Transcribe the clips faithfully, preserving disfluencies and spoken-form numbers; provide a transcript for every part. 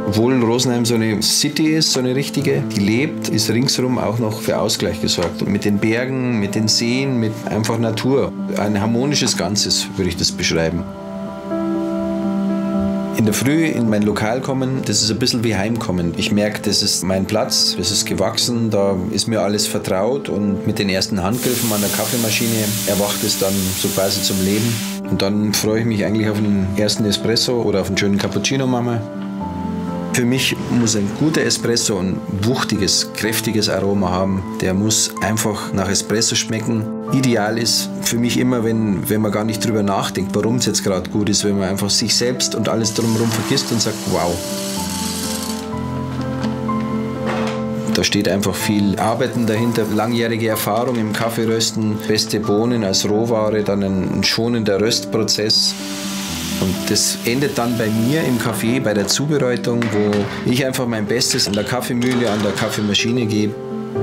Obwohl Rosenheim so eine City ist, so eine richtige, die lebt, ist ringsherum auch noch für Ausgleich gesorgt. Mit den Bergen, mit den Seen, mit einfach Natur. Ein harmonisches Ganzes, würde ich das beschreiben. In der Früh in mein Lokal kommen, das ist ein bisschen wie Heimkommen. Ich merke, das ist mein Platz, das ist gewachsen, da ist mir alles vertraut und mit den ersten Handgriffen an der Kaffeemaschine erwacht es dann so quasi zum Leben. Und dann freue ich mich eigentlich auf einen ersten Espresso oder auf einen schönen Cappuccino machen. Für mich muss ein guter Espresso ein wuchtiges, kräftiges Aroma haben. Der muss einfach nach Espresso schmecken. Ideal ist für mich immer, wenn, wenn man gar nicht drüber nachdenkt, warum es jetzt gerade gut ist, wenn man einfach sich selbst und alles drumherum vergisst und sagt, wow. Da steht einfach viel Arbeiten dahinter, langjährige Erfahrung im Kaffeerösten, beste Bohnen als Rohware, dann ein schonender Röstprozess. Und das endet dann bei mir im Café, bei der Zubereitung, wo ich einfach mein Bestes an der Kaffeemühle, an der Kaffeemaschine gebe.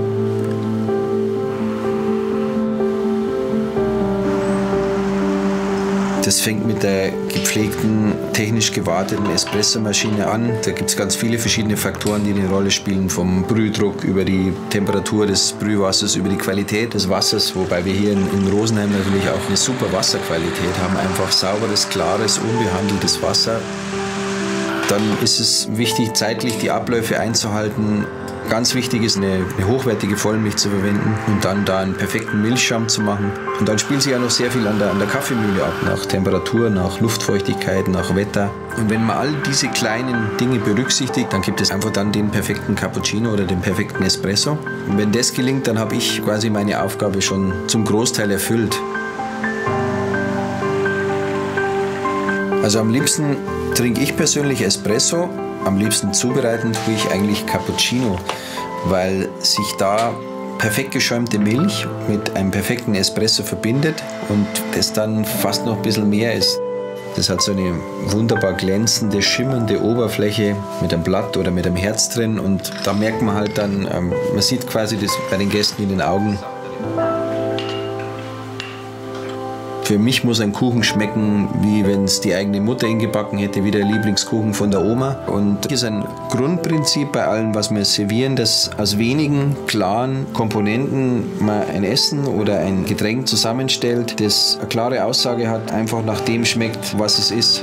Das fängt mit der gepflegten, technisch gewarteten Espressomaschine an. Da gibt es ganz viele verschiedene Faktoren, die eine Rolle spielen. Vom Brühdruck über die Temperatur des Brühwassers, über die Qualität des Wassers. Wobei wir hier in, in Rosenheim natürlich auch eine super Wasserqualität haben. Einfach sauberes, klares, unbehandeltes Wasser. Dann ist es wichtig, zeitlich die Abläufe einzuhalten. Ganz wichtig ist, eine, eine hochwertige Vollmilch zu verwenden und dann da einen perfekten Milchschaum zu machen. Und dann spielt sich ja noch sehr viel an der, an der Kaffeemühle ab, nach Temperatur, nach Luftfeuchtigkeit, nach Wetter. Und wenn man all diese kleinen Dinge berücksichtigt, dann gibt es einfach dann den perfekten Cappuccino oder den perfekten Espresso. Und wenn das gelingt, dann habe ich quasi meine Aufgabe schon zum Großteil erfüllt. Also am liebsten trinke ich persönlich Espresso. Am liebsten zubereiten tue ich eigentlich Cappuccino, weil sich da perfekt geschäumte Milch mit einem perfekten Espresso verbindet und das dann fast noch ein bisschen mehr ist. Das hat so eine wunderbar glänzende, schimmernde Oberfläche mit einem Blatt oder mit einem Herz drin und da merkt man halt dann, man sieht quasi das bei den Gästen in den Augen. Für mich muss ein Kuchen schmecken, wie wenn es die eigene Mutter ihn gebacken hätte, wie der Lieblingskuchen von der Oma. Und das ist ein Grundprinzip bei allem, was wir servieren, dass aus wenigen klaren Komponenten man ein Essen oder ein Getränk zusammenstellt, das eine klare Aussage hat, einfach nach dem schmeckt, was es ist.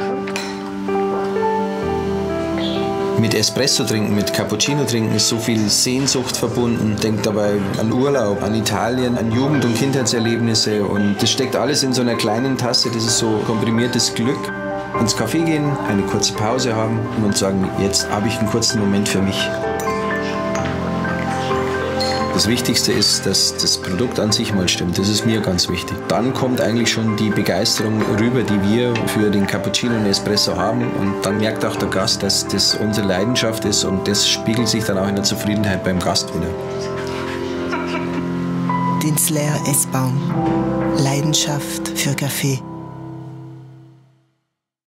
Mit Espresso trinken, mit Cappuccino trinken ist so viel Sehnsucht verbunden. Denkt dabei an Urlaub, an Italien, an Jugend- und Kindheitserlebnisse. Und das steckt alles in so einer kleinen Tasse. Das ist so komprimiertes Glück. Ins Café gehen, eine kurze Pause haben und sagen, jetzt habe ich einen kurzen Moment für mich. Das Wichtigste ist, dass das Produkt an sich mal stimmt. Das ist mir ganz wichtig. Dann kommt eigentlich schon die Begeisterung rüber, die wir für den Cappuccino und Espresso haben. Und dann merkt auch der Gast, dass das unsere Leidenschaft ist. Und das spiegelt sich dann auch in der Zufriedenheit beim Gast wieder. Dinslaer Essbaum. Leidenschaft für Kaffee.